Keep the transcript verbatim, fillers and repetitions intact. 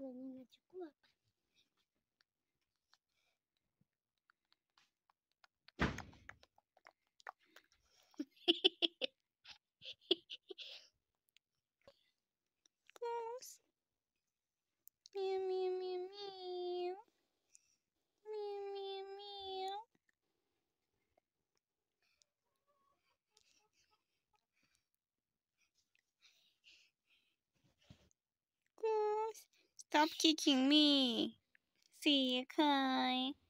Kalau nie nachukua Goose. Meow, meow, meow, meow. Meow, meow, meow. Goose, stop kicking me. See you, Kai.